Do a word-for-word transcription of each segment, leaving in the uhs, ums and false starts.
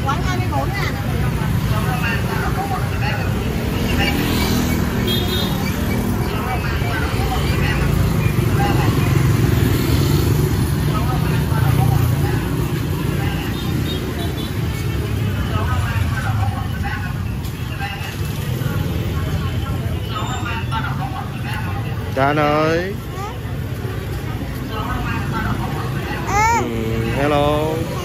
Chan ơi. Ừ, hello.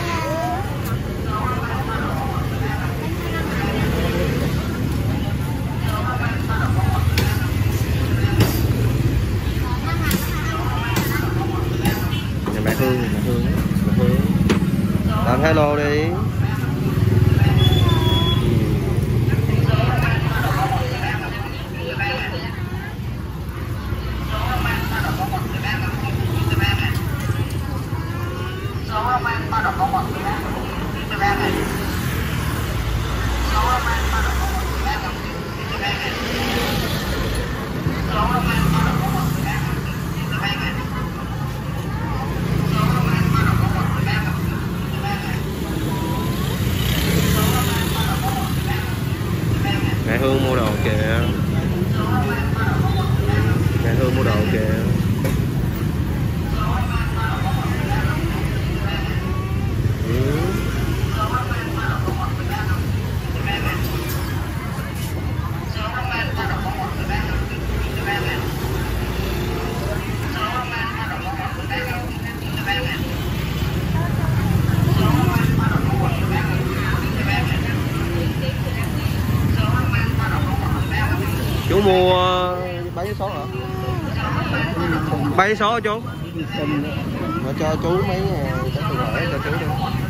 Nhà mẹ Hương, mẹ Hương, mẹ Hương. Làm hello đi. Mẹ Hương mua đồ kìa. Mẹ Hương mua đồ kìa. Ừ. Chú mua bảy số hả? Bảy số hả chú? Mà cho chú mấy cái từ hỏi cho chú đi.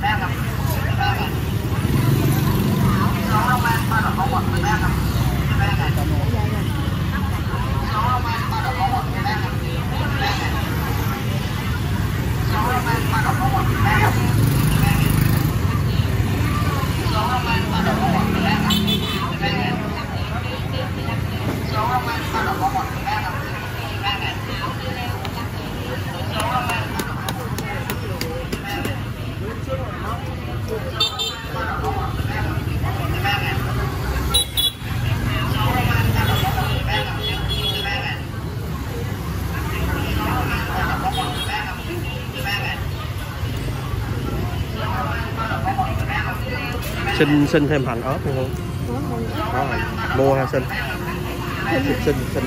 Xin xin thêm hành ớt không? Có rồi. Mua hay xin? Xin xin xin.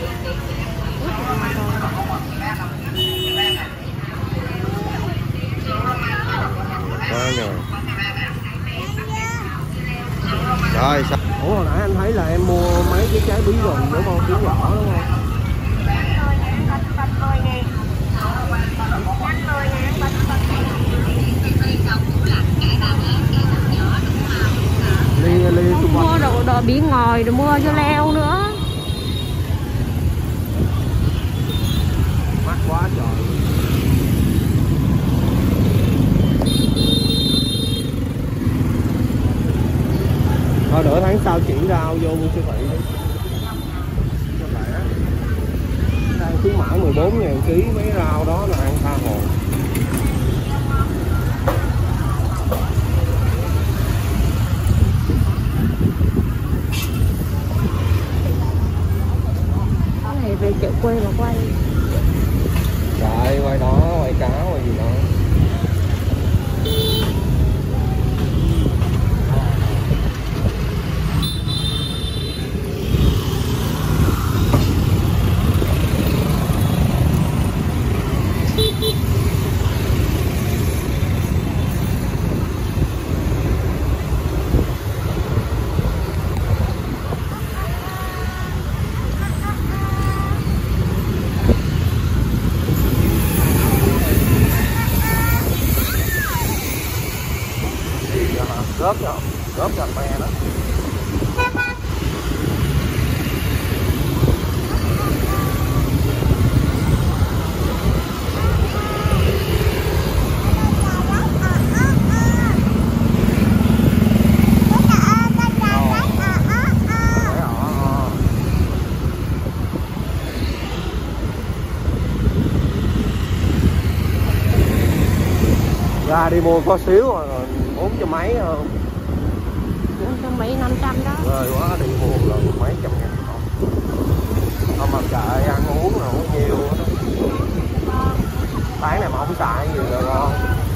Có rồi. Rồi sao? Ủa hồi nãy anh thấy là em mua mấy cái trái bí gừng đúng không? Bí vỏ đúng không? Ly, ly mua đồ, đồ bí ngòi rồi mua cho leo nữa. Mắc quá trời. Thôi nửa tháng sau chuyển rau vô mua siêu thị đi. Đang khuyến mãi mười bốn ngàn ký mấy rau đó là ăn tha hồ. Về chợ quê mà quay. Rồi quay đó, quay cá, quay gì đó. Góp cho, góp cho me đó. Ra đi mua có xíu rồi bốn cho mấy không? Trăm mấy năm trăm đó. Rồi quá đi mua rồi mấy trăm ngàn không. Không mà kệ ăn uống là không nhiều đó. Bán này mà không xài gì rồi ngon.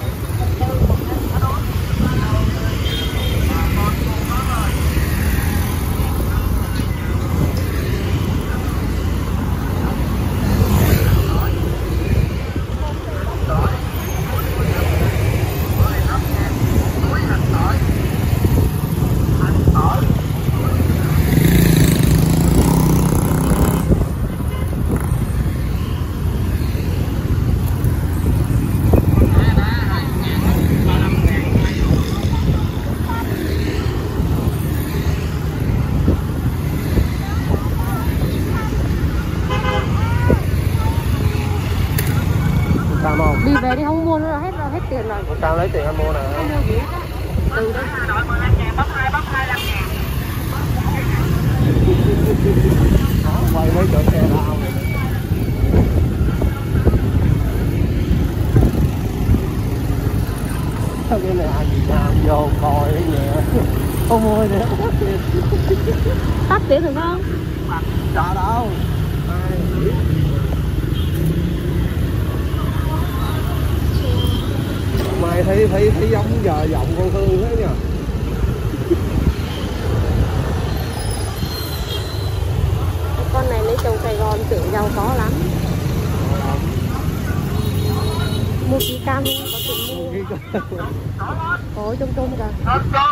Đi về đi không mua nữa rồi, hết rồi, hết tiền rồi. Sao lấy tiền anh mua nè? Không mua gì hết. Từ đây. Đó, quay mấy chỗ xe lao này. Sao cái này ai gì nào vô coi cái nhẹ. Không mua nữa. Tắt tiền được không? Sợ đâu. Mai thấy thấy thấy giống giờ giọng con Hương thế nhờ. Con này lấy chồng Sài Gòn tưởng giàu có lắm. Mua ký cam đi, có tiền mua. Có trong tôm kìa.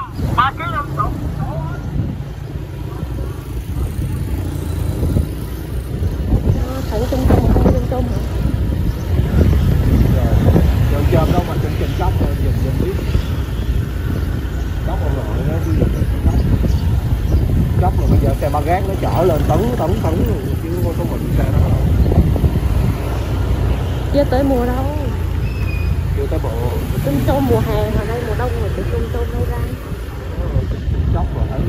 Thấy trong tôm không trong tôm hả? Rồi chôm đâu mà chỉnh chỉnh chóc rồi nhìn nhìn biết. Chóc ông nội đó chứ nhìn chóc. Chóc rồi bây giờ xe ba gác nó chở lên tấn tấn tấn rồi chứ không có mình xe đó đâu. Chưa tới mùa đâu. Chưa tới bộ. Tôm tôm mùa hè hồi đây mùa đông rồi tôm tôm tôm đâu ra. Chóc rồi thấy.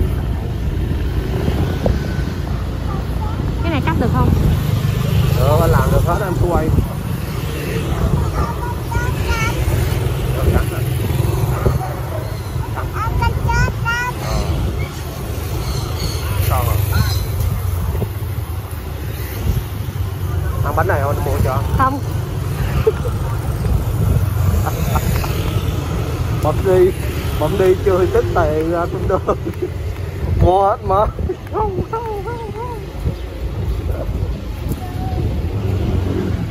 Cái này cắt được không? Được, anh làm được hết em cứ quay. Ăn bánh này không anh mua cho? Không. Bấm đi, bấm đi chơi tích tiền ra cũng được. Mua hết mà. Không không.